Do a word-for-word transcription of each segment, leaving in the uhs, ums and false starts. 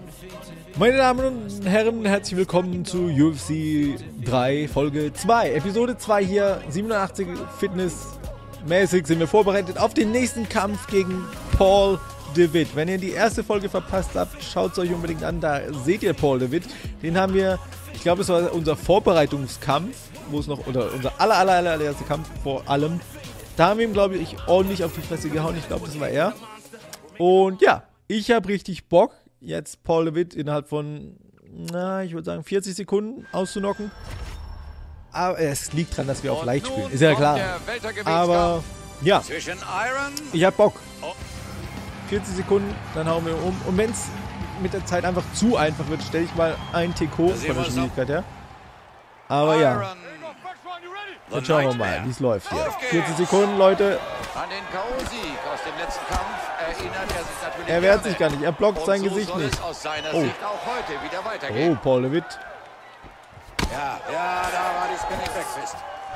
Meine Damen und Herren, herzlich willkommen zu U F C drei Folge zwei. Episode zwei hier, siebenundachtzig Fitness-mäßig sind wir vorbereitet auf den nächsten Kampf gegen Paul David. Wenn ihr die erste Folge verpasst habt, schaut es euch unbedingt an, da seht ihr Paul David. Den haben wir, ich glaube es war unser Vorbereitungskampf, wo es noch, oder unser aller, aller, aller, allererster Kampf vor allem. Da haben wir ihm, glaube ich, ordentlich auf die Fresse gehauen. Ich glaube, das war er. Und ja, ich habe richtig Bock, jetzt Paul David innerhalb von, na, ich würde sagen, vierzig Sekunden auszunocken. Aber es liegt daran, dass wir auf leicht spielen. Ist ja klar. Aber ja, ich habe Bock. vierzig Sekunden, dann hauen wir um. Und wenn es mit der Zeit einfach zu einfach wird, stelle ich mal ein T K von der Schwierigkeit her. Aber ja. Dann schauen wir mal, wie es läuft hier. vierzig Sekunden, Leute. An den K O-Sieg aus dem letzten Kampf erinnert er sich natürlich. Er wehrt sich gar nicht, er blockt sein so Gesicht nicht. Aus seiner Oh. Sicht auch heute wieder weitergehen. Oh, Paul David. Ja, ja, da war die Spinning Backfist.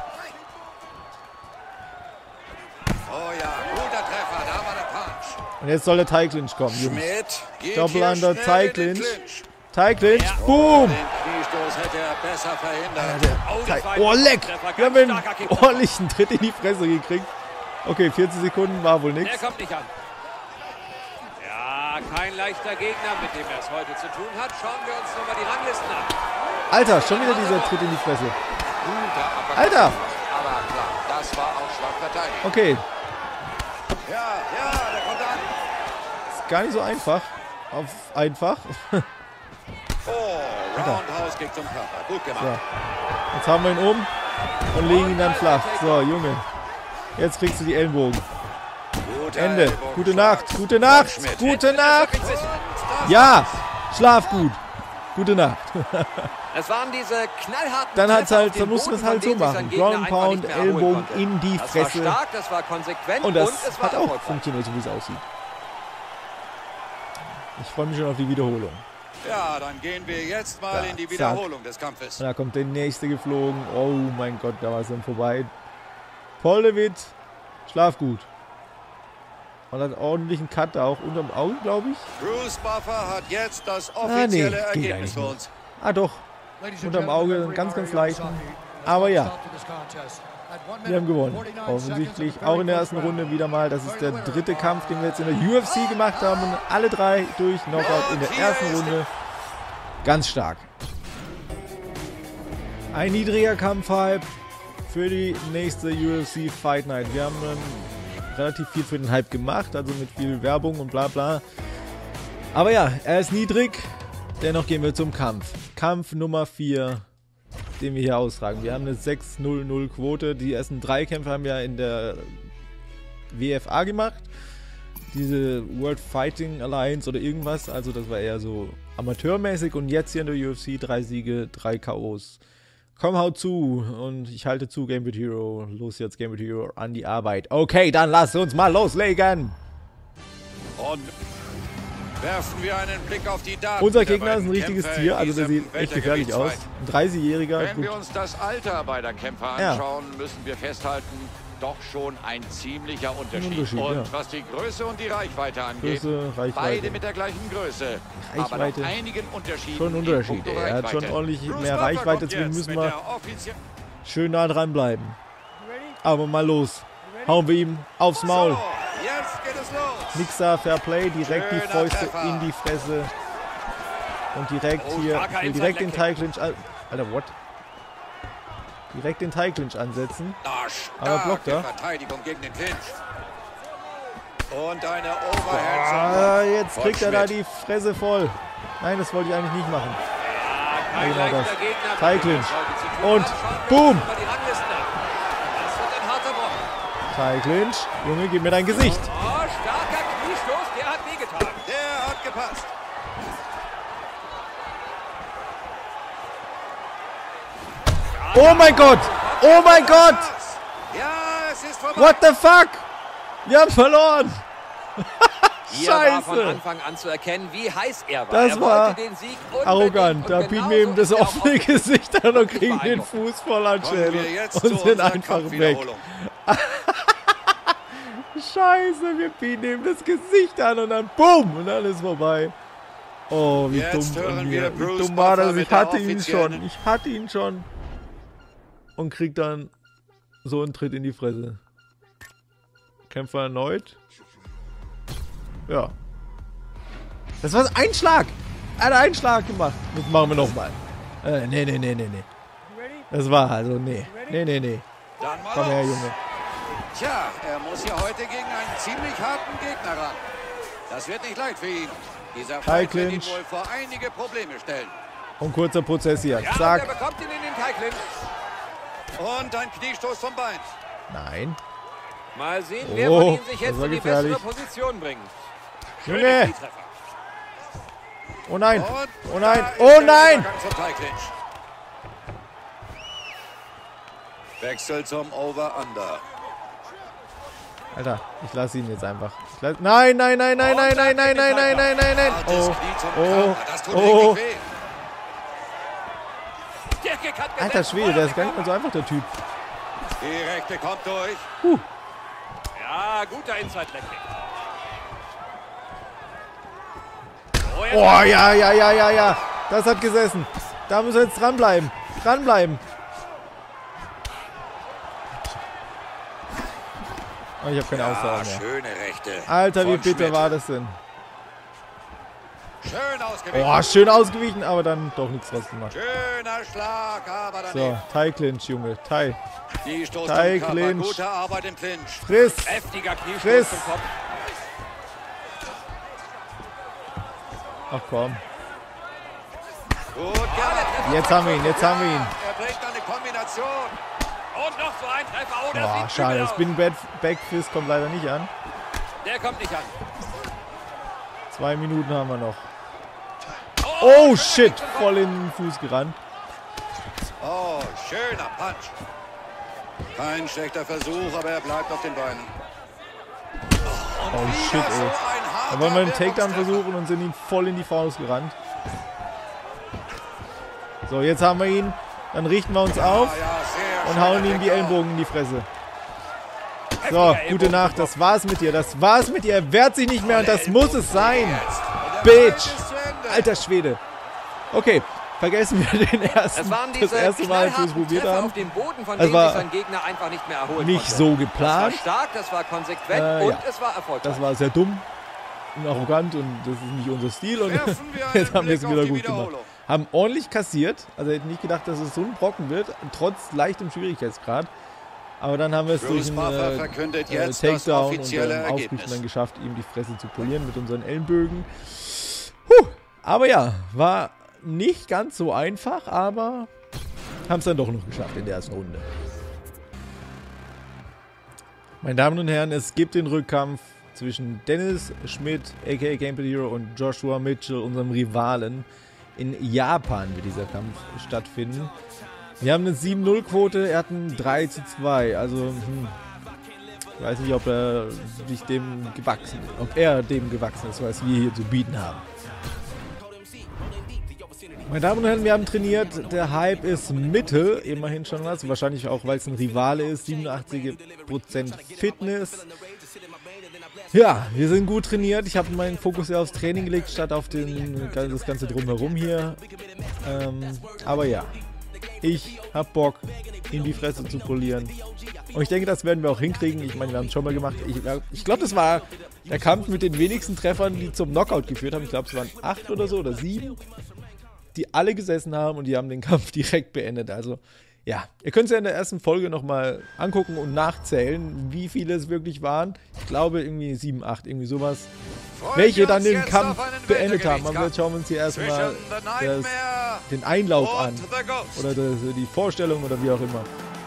Oh ja, guter Treffer, da war der Punch. Und jetzt soll der Thai Clinch kommen, Jungs. Schmidt geht Doppel-Under, hier Thai schnell in den Clinch. Thai Clinch, boom! Den Kniestoß hätte er besser verhindert. Thai- Oh, leck! Wir haben einen ordentlichen Tritt in die Fresse gekriegt. Okay, vierzig Sekunden war wohl Der nichts. kommt nicht an. Ja, kein leichter Gegner, mit dem er es heute zu tun hat. Schauen wir uns nochmal die Ranglisten an. Alter, schon wieder dieser Tritt in die Fresse. Guter Uppercut. Alter! Aber klar, das war auch schwach verteidigt. Okay, Ja, ja, der kommt an. ist gar nicht so einfach. Auf einfach. Oh, Roundhouse Kick zum Körper. Gut gemacht. So. Jetzt haben wir ihn um und legen ihn dann flach. So, Junge. Jetzt kriegst du die Ellenbogen. Guter Ende. Ellbogenschlag. Gute Nacht. Gute Nacht. Schmidt. Gute Nacht. Und das Ja. Schlaf gut. Gute Nacht. Es waren diese knallharten Dann hat's Treffer halt, auf dann den musst du Boden, das halt von so denen sich machen. sein Gegner Ground einfach Pound, nicht mehr erholen Ellbogen konnte. in die Das Fresse. war stark, das war konsequent Und das und es war hat auch erfolgreich. funktioniert, so wie es aussieht. Ich freue mich schon auf die Wiederholung. Ja, dann gehen wir jetzt mal Ja, in die zack. Wiederholung des Kampfes. Und da kommt der nächste geflogen. Oh mein Gott, da war es dann vorbei. Paul David, schlaf gut. Und hat einen ordentlichen Cut da auch unterm Auge, glaube ich. Bruce Buffer hat jetzt das Ah, nee, offizielle geht Ergebnis eigentlich für nicht. uns. Ah doch, unterm Auge einen ganz, ganz leichten. Aber ja, wir haben gewonnen. Offensichtlich auch in der ersten Runde wieder mal. Das ist der dritte Kampf, den wir jetzt in der U F C gemacht haben. Und alle drei durch Knockout in der ersten Runde. Ganz stark. Ein niedriger Kampfhype für die nächste U F C Fight Night. Wir haben ähm, relativ viel für den Hype gemacht, also mit viel Werbung und bla bla. Aber ja, er ist niedrig. Dennoch gehen wir zum Kampf. Kampf Nummer vier, den wir hier austragen. Wir haben eine sechs null null Quote. Die ersten drei Kämpfe haben wir in der W F A gemacht. Diese World Fighting Alliance oder irgendwas. Also das war eher so amateurmäßig. Und jetzt hier in der U F C drei Siege, drei K Os. Komm, haut zu. Und ich halte zu, Gambit Hero. Los jetzt, Gambit Hero, an die Arbeit. Okay, dann lass uns mal loslegen. Und werfen wir einen Blick auf die Daten. Unser der Gegner ist ein beiden richtiges Kämpfer Tier. in Also der diesem sieht echt gefährlich aus. Weltergewichtsfight. Ein dreißigjähriger. Wenn Gut. wir uns das Alter beider Kämpfer Ja. anschauen, müssen wir festhalten, doch schon ein ziemlicher Unterschied. Unterschied, und ja. was die Größe und die Reichweite angeht, Größe, Reichweite. beide mit der gleichen Größe. Aber Reichweite. noch einigen Unterschieden. Schon ein in Unterschied. puncto Er hat schon Reichweite. ordentlich Bruce mehr Buffer Reichweite, kommt deswegen jetzt müssen mit wir der offizie- schön nah dran bleiben. Aber mal los. Hauen wir ihm aufs Maul. So, jetzt geht es los. Mixer, Fair Play, direkt die Schöner Fäuste Treffer. in die Fresse. Und direkt Oh, hier, starker ich will direkt den Inside-Leg-Kick. Thai Clinch an... Alter, what? Direkt den Thai Clinch ansetzen. Ah, Aber blockt starke er. Verteidigung gegen den Clinch. Und eine Overhead. Ah, jetzt von kriegt er da Schmidt. die Fresse voll. Nein, das wollte ich eigentlich nicht machen. Ja, kein genau leichter das. Gegner, Thai mit dem Clinch. es heute zu tun Und hat. Schauen wir boom. uns mal die Ranglisten an. Das wird ein harter Brocken. Thai Clinch. Junge, gib mir dein Gesicht. Oh, starker Kniestoß, der hat wehgetan. Der hat gepasst. Oh mein Gott! Oh mein Gott! Ja, es ist vorbei. What the fuck? Wir haben verloren! Hier war von Scheiße! Anfang an zu erkennen, wie heiß er war. Das er war wollte den Sieg unbedingt Arrogant. Da und bieten genauso wir ihm das ist er auch offene auf- Gesicht an und kriegen den beeindruckend. Fuß voll an Kommen wir Schädel jetzt und zu sind unserer einfach weg. Kampfwiederholung. Scheiße, wir bieten ihm das Gesicht an und dann BUM! Und dann ist vorbei. Oh, wie Jetzt dumm hören von wir mir. Wie Bruce dumm war das? Buffer Ich mit der hatte ihn schon. offiziellen- Ich hatte ihn schon. Und krieg dann so einen Tritt in die Fresse. Kämpfer erneut. Ja. Das war ein Schlag. Er hat einen Schlag gemacht. Das machen wir nochmal. Äh, nee, nee, nee, nee, nee. Das war also, nee. Nee, nee, nee. Dann mal Komm her, los. Junge. Tja, er muss hier heute gegen einen ziemlich harten Gegner ran. Das wird nicht leicht für ihn. Dieser High Fight wird ihn Clinch. wohl vor einige Probleme stellen. Und kurzer Prozess hier. Ja, und er Zack. bekommt ihn in den Thai Clinch. Und ein Kniestoß vom Bein. Nein. Mal sehen, wer Oh, von ihnen sich das jetzt war in die gefährlich. bessere Position bringt. Junge. Knietreffer. Oh nein. Und Oh nein. da ist Oh der nein. Übergang zum Thai Clinch. Wechsel zum Over-Under. Alter, ich lasse ihn jetzt einfach. Ich lass, nein, nein, nein, nein, nein, nein, nein, nein, nein, nein, nein, nein. Hartes Oh, Knie zum oh, Counter. Das tut oh. richtig weh. Der Kick hat Alter gesetzt. Schwede, der ist gar nicht mal so einfach, der Typ. Die rechte kommt durch. Ja, guter Inside-Leg-Kick. Oh, jetzt Oh, ja, ja, ja, ja, ja. Das hat gesessen. Da müssen wir jetzt dranbleiben. Dranbleiben. Oh, ich habe keine Ah, Ausdauer mehr. schöne Rechte. Alter, wie von bitter Schmidt. war das denn? Schön ausgewichen. Oh, schön ausgewichen, aber dann doch nichts draus gemacht. Schöner Schlag, aber So, daneben. Thai Clinch, Junge. Thai. Die Stoß Thai zum Körper. Clinch. Gute Arbeit im Clinch. Friss. heftiger Kniestoß Friss. zum Kopf. Ach komm. Gut gemacht. Jetzt haben wir ihn, jetzt haben wir ihn. Er bringt eine Kombination. Und noch so ein Treffer. Oh, das Boah, sieht schade. übel Das aus. Spin Backfist kommt leider nicht an. Der kommt nicht an. Zwei Minuten haben wir noch. Oh, Oh schöner shit, Kick zum Kopf. voll in den Fuß gerannt. Oh, schöner Punch. Kein schlechter Versuch, aber er bleibt auf den Beinen. Und Oh wieder shit, so ey. ein Da harter wollen wir einen Takedown Wirkungstreffer. versuchen und sind ihn voll in die Faust gerannt. So, jetzt haben wir ihn. Dann richten wir uns auf Ah, ja, sehr und schöner hauen ihm die Takedown. Ellenbogen in die Fresse. So, Heftiger gute Ellbogen Nacht. zum Das war's mit dir. Das war's mit dir. Er wehrt sich nicht mehr und das Ellenbogen muss es sein. jetzt. Und der Bitch. Fight ist zu Ende. Alter Schwede. Okay, vergessen wir den ersten, Es waren das diese erste Mal, als wir es knallharten probiert Treffer haben. auf den Boden, von Das denen war sich sein Gegner einfach nicht mehr erholen Nicht konnte. so Das war geplant. stark, das war konsequent Äh, und ja. es war erfolgreich. Das war sehr dumm und arrogant und das ist nicht unser Stil. Und Werfen wir einen jetzt haben wir es Blick auf wieder die gut gemacht. Wiederholung. Haben ordentlich kassiert. Also hätte nicht gedacht, dass es so ein Brocken wird, trotz leichtem Schwierigkeitsgrad. Aber dann haben wir es durch Bruce einen Buffer äh, verkündet äh, jetzt das Takedown und offizielle ähm, Aufrichten Ergebnis. dann geschafft, ihm die Fresse zu polieren mit unseren Ellenbögen. Puh. Aber ja, war nicht ganz so einfach, aber haben es dann doch noch geschafft in der ersten Runde. Meine Damen und Herren, es gibt den Rückkampf zwischen Dennis Schmidt, aka Gameplay Hero, und Joshua Mitchell, unserem Rivalen. In Japan wird dieser Kampf stattfinden. Wir haben eine sieben null Quote, er hat ein drei zu zwei. Also, hm, ich weiß nicht, ob er sich dem gewachsen ist, ob er dem gewachsen ist, was wir hier zu bieten haben. Meine Damen und Herren, wir haben trainiert. Der Hype ist Mitte, immerhin schon was. Wahrscheinlich auch, weil es ein Rivale ist. siebenundachtzig Prozent Fitness. Ja, wir sind gut trainiert. Ich habe meinen Fokus ja aufs Training gelegt, statt auf den, das Ganze drumherum hier. Ähm, aber ja, ich hab Bock, ihm die Fresse zu polieren. Und ich denke, das werden wir auch hinkriegen. Ich meine, wir haben es schon mal gemacht. Ich, ich glaube, das war der Kampf mit den wenigsten Treffern, die zum Knockout geführt haben. Ich glaube, es waren acht oder so oder sieben, die alle gesessen haben und die haben den Kampf direkt beendet. Also, ja, ihr könnt es ja in der ersten Folge nochmal angucken und nachzählen, wie viele es wirklich waren. Ich glaube, irgendwie sieben, acht, irgendwie sowas. Freuen Welche wir dann uns den jetzt Kampf auf einen beendet haben. Aber Weltergewichtskampf jetzt schauen wir uns hier erstmal zwischen The das, Nightmare den Einlauf an. und The Ghost. Oder das, die Vorstellung oder wie auch immer.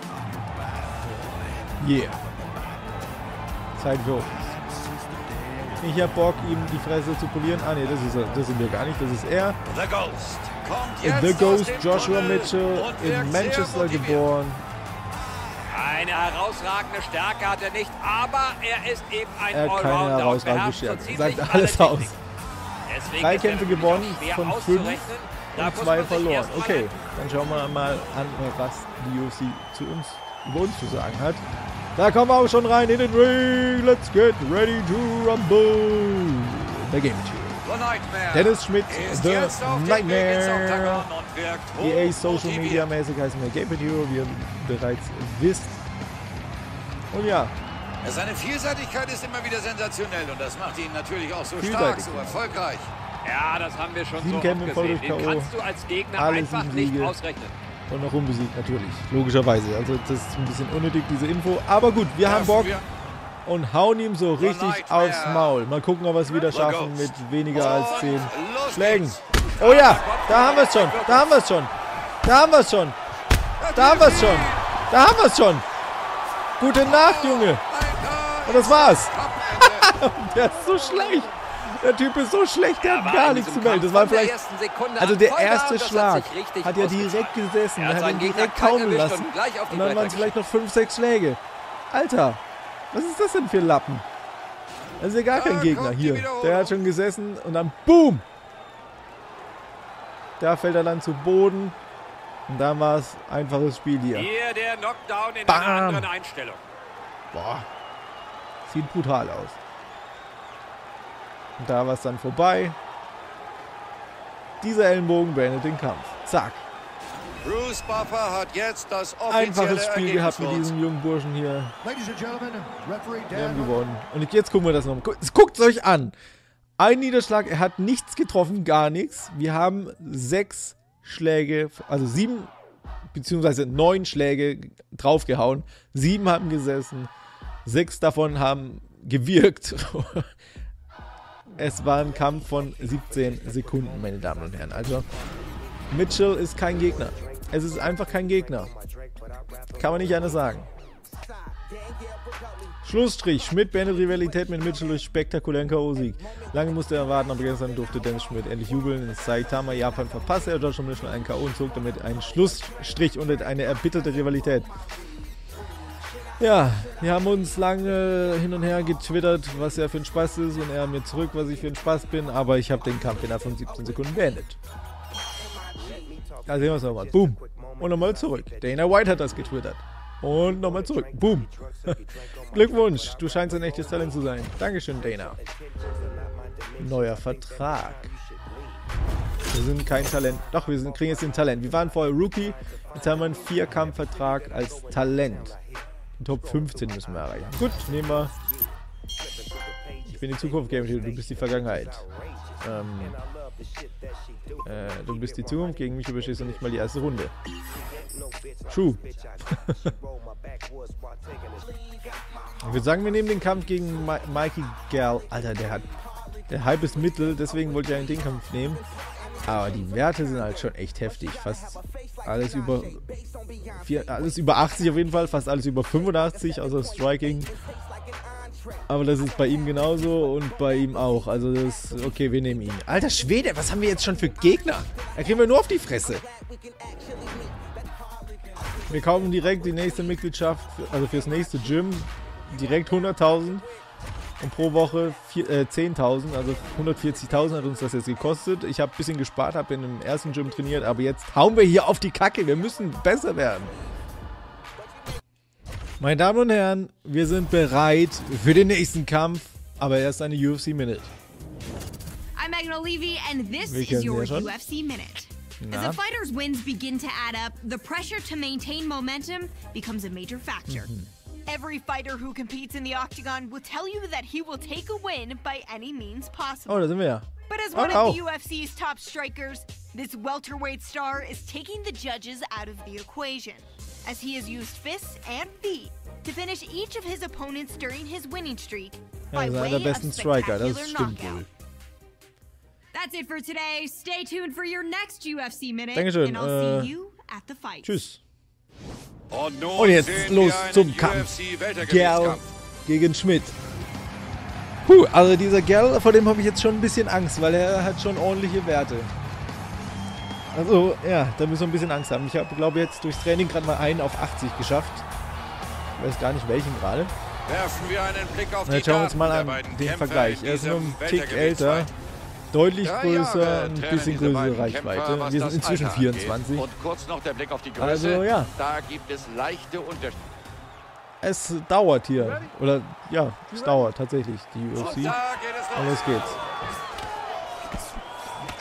Yeah. Zeit für uns. Ich hab Bock, ihm die Fresse zu polieren. Ah ne, das ist er. Das sind wir gar nicht. Das ist er. The Ghost kommt jetzt The aus Ghost dem Joshua Tunnel Mitchell und in wirkt sehr Manchester motiviert. geboren. Eine herausragende Stärke hat er nicht, aber er ist eben ein Er hat keine Allrounder und herausragende beherrscht so Stärke. ziemlich Sagt alle alles aus. Techniken. Deswegen Drei ist er Kämpfe natürlich gewonnen, auch schwer von fünf auszurechnen. Da und muss zwei man sich verloren. erst mal Okay, dann schauen wir mal an, was die U F C zu uns, über uns zu sagen hat. Da kommen wir auch schon rein in den Ring. Let's get ready to rumble. Der Game Tube. Dennis Schmidt, The Nightmare. E E A Social Media mäßig heißen wir Gamepad Hero, wie ihr bereits wisst. Und ja, Seine Vielseitigkeit ist immer wieder sensationell und das macht ihn natürlich auch so stark, Vielseitig. so erfolgreich. Ja, das haben wir schon Sieben so Kämpfe oft voll gesehen. durch Den K O. kannst du als Gegner Alle einfach sieben nicht Siege. ausrechnen. und noch unbesiegt natürlich, logischerweise. Also das ist ein bisschen unnötig, diese Info. Aber gut, wir haben Bock und hauen ihm so richtig aufs Maul. Mal gucken, ob wir es wieder schaffen mit weniger als zehn Schlägen. Oh ja, da haben wir es schon, da haben wir es schon, da haben wir es schon, da haben wir es schon, da haben wir es schon. Gute Nacht, Junge. Und das war's. Der ist so schlecht. Der Typ ist so schlecht, der hat gar nichts zu melden. Das war vielleicht, also der erste Schlag hat ja direkt gesessen. Er hat ihn direkt kauen lassen. Und dann waren es vielleicht noch fünf, sechs Schläge. Alter, was ist das denn für ein Lappen? Das ist ja gar kein Gegner. Hier, der hat schon gesessen und dann BOOM! Da fällt er dann zu Boden. Und dann war es einfaches Spiel hier. Hier der Knockdown in Bam. einer anderen Einstellung. Boah, sieht brutal aus. Und da war es dann vorbei. Dieser Ellenbogen beendet den Kampf. Zack. Bruce Buffer hat jetzt das offizielle Einfaches Spiel Ergebnis gehabt mit für uns. diesem jungen Burschen hier. Ladies and gentlemen, referee Wir haben Dan. gewonnen. Und jetzt gucken wir das noch. Guckt es euch an. Ein Niederschlag, er hat nichts getroffen, gar nichts. Wir haben sechs Schläge, also sieben, beziehungsweise neun Schläge draufgehauen. Sieben haben gesessen. Sechs davon haben gewirkt. Es war ein Kampf von siebzehn Sekunden, meine Damen und Herren. Also, Mitchell ist kein Gegner. Es ist einfach kein Gegner. Kann man nicht anders sagen. Schlussstrich. Schmidt beendet Rivalität mit Mitchell durch spektakulären K O-Sieg. Lange musste er warten, aber gestern durfte Dennis Schmidt endlich jubeln. In Saitama, Japan, verpasste er Joshua Mitchell einen K O und zog damit einen Schlussstrich und eine erbitterte Rivalität. Ja, wir haben uns lange hin und her getwittert, was er für ein Spaß ist, und er mir zurück, was ich für ein Spaß bin, aber ich habe den Kampf innerhalb von siebzehn Sekunden beendet. Da sehen wir es nochmal. Boom. Und nochmal zurück. Dana White hat das getwittert. Und nochmal zurück. Boom. Glückwunsch, du scheinst ein echtes Talent zu sein. Dankeschön, Dana. Neuer Vertrag. Wir sind kein Talent. Doch, wir sind, kriegen jetzt den Talent. Wir waren vorher Rookie. Jetzt haben wir einen Vierkampfvertrag als Talent. Top fünfzehn müssen wir erreichen. Gut, nehmen wir. Ich bin die Zukunft, Game, du bist die Vergangenheit. Ähm, äh, du bist die Zukunft, gegen mich überstehst du nicht mal die erste Runde. True. Ich würde sagen, wir nehmen den Kampf gegen Ma Mikey Gall. Alter, der hat. Der Hype ist mittel, deswegen wollte ich einen den Kampf nehmen. Aber die Werte sind halt schon echt heftig. Fast alles über vier, alles über achtzig auf jeden Fall, fast alles über fünfundachtzig, außer Striking. Aber das ist bei ihm genauso und bei ihm auch. Also das ist okay, wir nehmen ihn. Alter Schwede, was haben wir jetzt schon für Gegner? Da kriegen wir nur auf die Fresse. Wir kaufen direkt die nächste Mitgliedschaft, also fürs nächste Gym, direkt hunderttausend. Und pro Woche äh, zehntausend, also hundertvierzigtausend hat uns das jetzt gekostet. Ich habe ein bisschen gespart, habe in dem ersten Gym trainiert, aber jetzt hauen wir hier auf die Kacke. Wir müssen besser werden. Meine Damen und Herren, wir sind bereit für den nächsten Kampf, aber erst eine U F C Minute. I'm Megan O'Leary and this Wir is kennen sie your ja schon. U F C Minute. Na? As a fighter's wins begin to add up, the pressure to maintain momentum becomes a major factor. Every fighter who competes in the octagon will tell you that he will take a win by any means possible. Oh, da sind wir ja. But as Oh, one oh. of the U F C's top strikers, this welterweight star is taking the judges out of the equation, as he has used fists and feet to finish each of his opponents during his winning streak Ja, by er ist einer way der of besten Striker, das spectacular stimmt knockout. wohl. That's it for today. Stay tuned for your next U F C Minute, Dankeschön, and I'll äh, see you at the fight. Tschüss. Und, nun Und jetzt sehen los wir einen zum U F Kampf. C Gerl Weltergewichtskampf. gegen Schmidt. Puh, also dieser Gerl, vor dem habe ich jetzt schon ein bisschen Angst, weil er hat schon ordentliche Werte. Also, ja, da müssen wir ein bisschen Angst haben. Ich habe, glaube ich, jetzt durchs Training gerade mal einen auf achtzig geschafft. Ich weiß gar nicht welchen gerade. Werfen wir einen Blick auf Na, die jetzt schauen wir uns Daten mal der an beiden den Kämpfer Vergleich. in Er ist nur diesem ein Tick älter, Weltergewichtsfight. deutlich Drei größer, Jahre ein trennen bisschen diese größere beiden Reichweite. Kämpfer, was Wir sind das inzwischen Alter vierundzwanzig. angeht. Und kurz noch der Blick auf die Größe. Also, ja. Da gibt es leichte Unterschiede. Es dauert hier. Oder, ja, es dauert tatsächlich, die U F C. Und da geht es Und los. los geht's.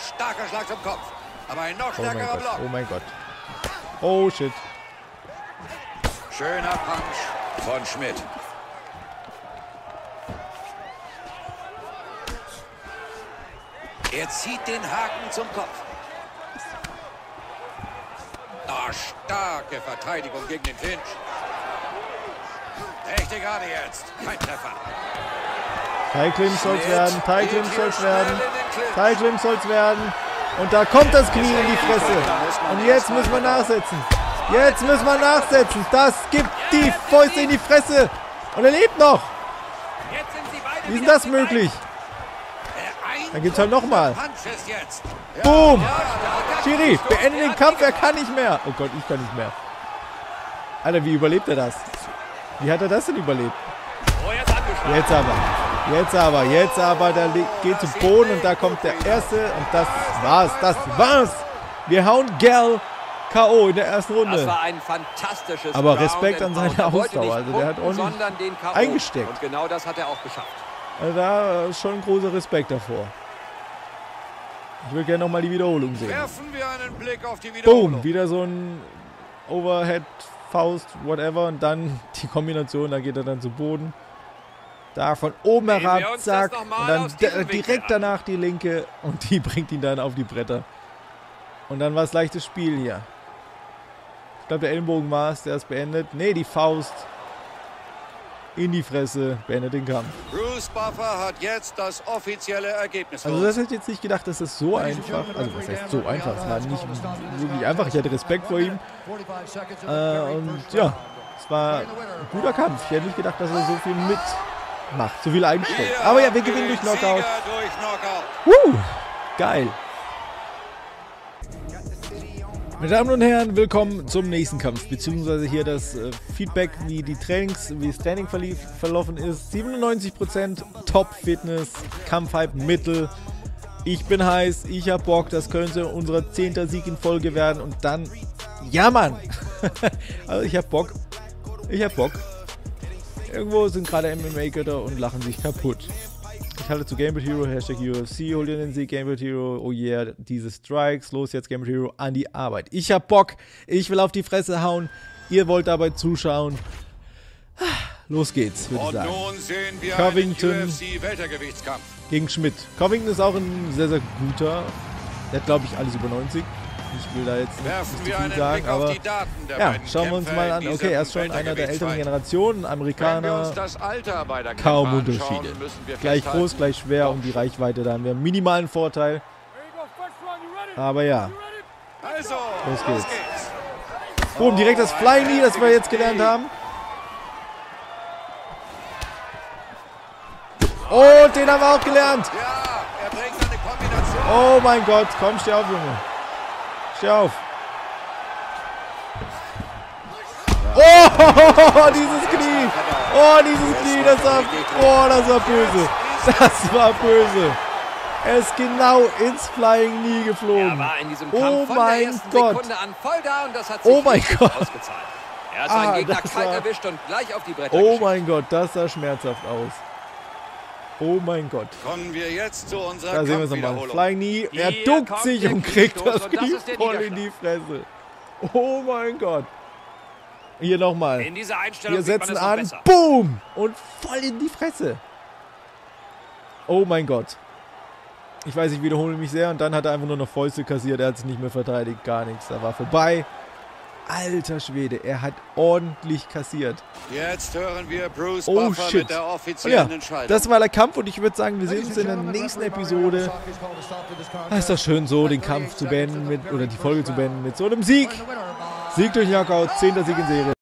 Starker Schlag zum Kopf. Aber ein noch Oh mein stärkerer Gott, Block. oh mein Gott. Oh shit. Schöner Punch von Schmidt. Er zieht den Haken zum Kopf. Oh, starke Verteidigung gegen den Clinch. Rechte gerade jetzt. Kein Treffer. Thai Clinch soll's werden, Thai Clinch soll's werden, Thai Clinch soll's werden. Und da kommt das Knie in die Fresse. Und jetzt müssen wir nachsetzen. Jetzt müssen wir nachsetzen. Das gibt die Fäuste in die Fresse. Und er lebt noch. Jetzt sind sie beide Wie ist denn wieder das auf den möglich? Der Dann gibt's halt nochmal. Punch ist jetzt. Boom. Schiri, beende den Kampf, er kann nicht mehr. Oh Gott, ich kann nicht mehr. Alter, wie überlebt er das? Wie hat er das denn überlebt? Beinen. Oh, jetzt angeschlagen. Jetzt aber. Jetzt aber, jetzt aber, der geht zu Boden und da kommt der erste und das war's, das war's. Wir hauen Gal K O in der ersten Das Runde. war ein fantastisches Aber Ground Respekt and an seine Pound. Er wollte Ausdauer, nicht also der hat punkten, ordentlich sondern den K O. eingesteckt. Und genau das hat er auch geschafft. Also da ist schon großer Respekt davor. Ich würde gerne nochmal die Wiederholung sehen. Werfen wir einen Blick auf die Wiederholung. Boom, wieder so ein Overhead, Faust, whatever und dann die Kombination, da geht er dann zu Boden. Da von oben Sehen wir herab, uns zack, das noch mal und dann aus diesem di- direkt Winkel an. danach die linke und die bringt ihn dann auf die Bretter. Und dann war es leichtes Spiel hier. Ich glaube, der Ellenbogen war es, der es beendet. Ne, die Faust in die Fresse beendet den Kampf. Bruce Buffer hat jetzt das offizielle Ergebnis. Also das hätte ich jetzt nicht gedacht, dass das so einfach, also was heißt so einfach, es war nicht wirklich einfach, ich hatte Respekt vor ihm. Äh, und ja, es war ein guter Kampf. Ich hätte nicht gedacht, dass er so viel mitmacht, so viel einsteckt. Aber ja, wir gewinnen durch Knockout. Sieger durch Knockout. Woo! Geil. Meine Damen und Herren, willkommen zum nächsten Kampf, beziehungsweise hier das äh, Feedback, wie die Trainings, wie das Training verlief, verlaufen ist. siebenundneunzig Prozent Top-Fitness, Kampfhype Mittel. Ich bin heiß, ich hab Bock, das könnte unser zehnter Sieg in Folge werden und dann, ja Mann, also ich hab Bock, ich hab Bock. Irgendwo sind gerade M M A-Götter und lachen sich kaputt. Ich halte zu Gamebot Hero, Hashtag U F C, hol dir den Sieg, Gamebot Hero, oh yeah, diese Strikes, los jetzt Gamebot Hero, an die Arbeit. Ich hab Bock, ich will auf die Fresse hauen, ihr wollt dabei zuschauen. Los geht's, würde ich Und sagen. nun sehen wir Covington einen U F C-Weltergewichtskampf. Gegen Schmidt. Covington ist auch ein sehr, sehr guter. Der hat, glaube ich, alles über neunzig. Ich will da jetzt nicht, Werfen nicht wir zu viel einen sagen, Blick auf aber die Daten der ja, beiden schauen wir uns Kämpfer mal in an. diesem Okay, er ist schon einer der älteren Weltergewichtsfight. Generationen, Wenn wir Amerikaner. uns das Alter bei der Kaum Kämpfer Unterschiede. anschauen, müssen wir Gleich festhalten, groß, gleich schwer und die Reichweite, da haben wir einen minimalen Vorteil. Aber ja, Also, los geht's. Boom, direkt das Flying Knee, das wir jetzt gelernt haben. Oh, den haben wir auch gelernt. Ja, er bringt eine Kombination. Oh mein Gott, komm, steh auf, Junge. Steh auf. Oh, dieses Knie. Oh, dieses Knie, das war, oh, das war böse. Das war böse. Er ist genau ins Flying Knee Er geflogen. war in diesem Oh Kampf von mein der ersten Gott. Sekunde an voll da und das hat sich Oh mein richtig Gott. ausgezahlt. Er hat Ah, seinen Gegner das kalt war- erwischt und gleich auf die Bretter Oh geschickt. mein Gott, das sah schmerzhaft aus. Oh mein Gott. Kommen wir jetzt zu unserer Da sehen wir es nochmal. Kampfwiederholung. Flying Knee. Er Hier duckt kommt sich der und kriegt Kniestoß das und das Knie ist der voll in die Fresse. Oh mein Gott. Hier nochmal. In dieser Einstellung Wir sieht man setzen es noch an. besser. Boom. Und voll in die Fresse. Oh mein Gott. Ich weiß, ich wiederhole mich sehr. Und dann hat er einfach nur noch Fäuste kassiert. Er hat sich nicht mehr verteidigt. Gar nichts. Da war vorbei. Alter Schwede. Er hat ordentlich kassiert. Jetzt hören wir Bruce Oh Buffer shit. mit der Und ja, offiziellen Entscheidung. das war der Kampf. Und ich würde sagen, wir sehen uns in der nächsten Episode. Es ist doch schön so, den Kampf zu beenden mit, oder die Folge zu beenden mit so einem Sieg. Sieg durch Knockout, zehnter Sieg in Serie.